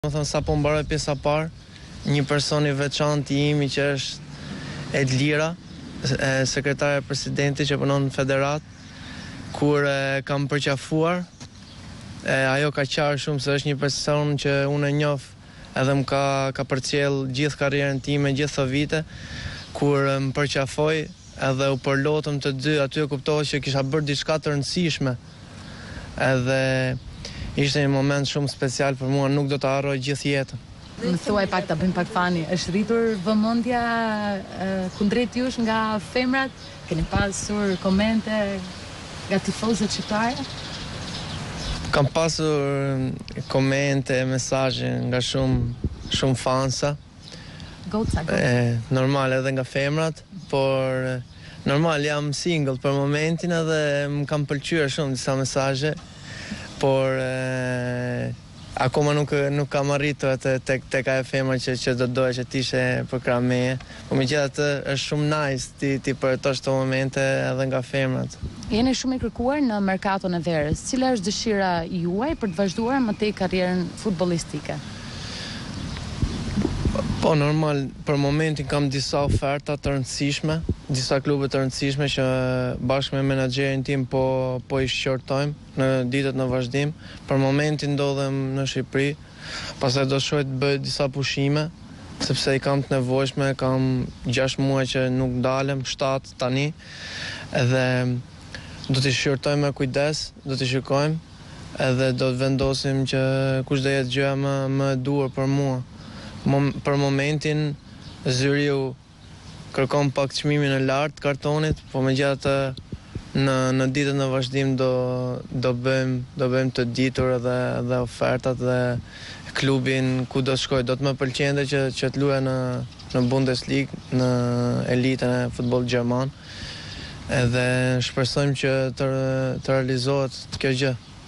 Më thënë, sa po mbaroj pjesa parë, një person i veçantë i imi që është Edlira, sekretare e presidentit që punon në federat, kur kam përqafuar, ajo ka qarë shumë se është një person që unë e njoh edhe më ka përcjell gjithë karrierën time, gjithë këto vite, kur më përqafoj edhe u përlotëm të dy, aty e kuptova që kisha bërë diçka të rëndësishme. Edhe ishte një moment shumë special për mua, nuk do ta harroj gjithë jetën. Më thuaj pak, ta bëjmë pak fani. Është rritur vëmendja kundrejt jush nga femrat? Keni pasur komente nga tifozët shqiptare? Kam pasur komente, mesazhe nga shumë fansa. Goca. Normal edhe nga femrat, por normal jam single për momentin edhe më kam pëlqyer shumë disa mesazhe, por akoma nuk kam arritur tek ajo femër që do doja që t'ishe për krah meje. Po megjithatë është shumë nice ti përjetosh këto momente edhe nga femrat. Jeni shumë i kërkuar në merkaton e verës. Cila është dëshira juaj për të vazhduar më tej karrierën futbollistike? Po, normal, për momentin kam disa oferta të rëndësishme, disa klube të rëndësishme që bashkë me menaxherin tim po i shqyrtojmë në ditët në vazhdim. Për momentin ndodhem në Shqipëri, pastaj do shkoj të bëj disa pushime, sepse i kam të nevojshme, kam 6 muaj që nuk dalem, 7 tani, edhe do t'i shqyrtojmë me kujdes, do t'i shikojmë, edhe do të vendosim që kush do jetë gjëja më e duhur për mua. Për momentin Zyriu kërkon pak çmimin e lartë kartonit, po megjithatë në ditën në vazhdim do bëjmë të ditur edhe ofertat dhe klubin ku do shkoj. Do të më pëlqente që të luaj në Bundesliga, në elitën e futbollit gjerman. Edhe shpresojmë që të realizohet kjo gjë.